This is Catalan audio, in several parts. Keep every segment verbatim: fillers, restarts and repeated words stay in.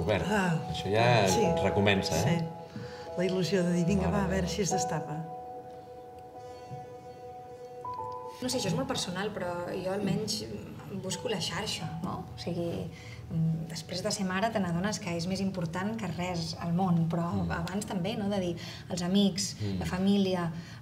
obert. Això ja recomença, eh? Sí. La il·lusió de dir, vinga, va, a veure si es destapa. No sé, això és molt personal, però jo almenys busco la xarxa, no? O sigui, després de ser mare te n'adones que és més important que res al món, però abans també, no? De dir, els amics, la família,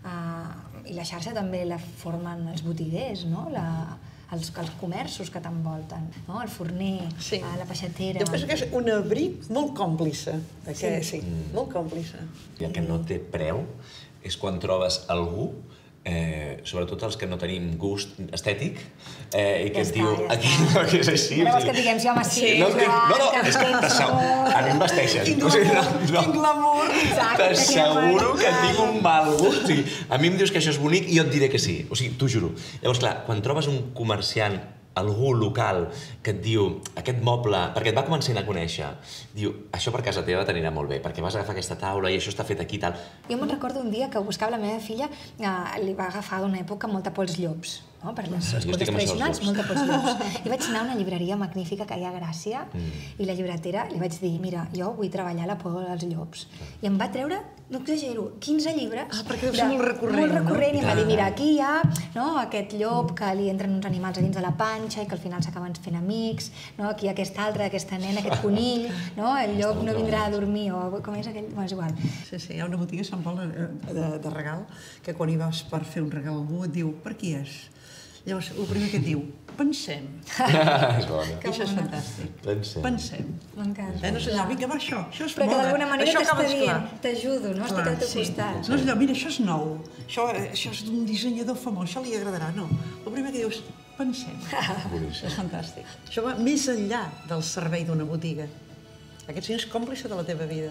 i la xarxa també la formen els botiguers, no? Els comerços que t'envolten, no? El forner, la peixatera... Jo penso que és un abric molt còmplice. Sí, molt còmplice. I el que no té preu és quan trobes algú, sobretot els que no tenim gust estètic, i que et diu... Aquí no, que és així. No vols que diguem, sí, home, sí. No, no, és que a mi em vesteixen. Quin glamour! T'asseguro que tinc un mal gust. A mi em dius que això és bonic i jo et diré que sí. O sigui, t'ho juro. Llavors, clar, quan trobes un comerciant, algú local, que et diu aquest moble, perquè et va començant a conèixer, diu, això per casa teva t'anirà molt bé, perquè vas agafar aquesta taula i això està fet aquí i tal. Jo me'n recordo un dia que buscava la meva filla, li va agafar d'una època molta pols llops, per les escotes tradicionals, molta pols llops. I vaig anar a una llibreria magnífica que hi ha a Gràcia i la llibretera li vaig dir, mira, jo vull treballar la por dels llops. I em va treure, no exagero, quinze llibres. Ah, perquè deu ser molt recurrent. Molt recurrent, i em va dir, mira, aquí hi ha aquest llop que li entren uns animals a dins de la panxa i que al final s'acaben fent amics, aquí hi ha aquesta altra, aquesta nena, aquest conill, el llop no vindrà a dormir, o com és aquell... És igual. Sí, sí, hi ha una botiga a Sant Pol de regal que quan hi vas per fer un regal a algú et diu, per qui és? Llavors, el primer que et diu, pensem. És bona. Això és fantàstic. Pensem. Pensem. M'encanta. No és allò, vinga, va, això, això és moda. Però que d'alguna manera t'està dient, t'ajudo, no? Estic al teu costat. No és allò, mira, això és nou, això és d'un dissenyador famós, això li agradarà, no. El primer que dius, pensem. És fantàstic. Això va més enllà del servei d'una botiga. Aquest senyor és còmplice de la teva vida.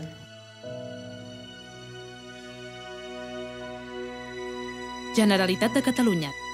Generalitat de Catalunya.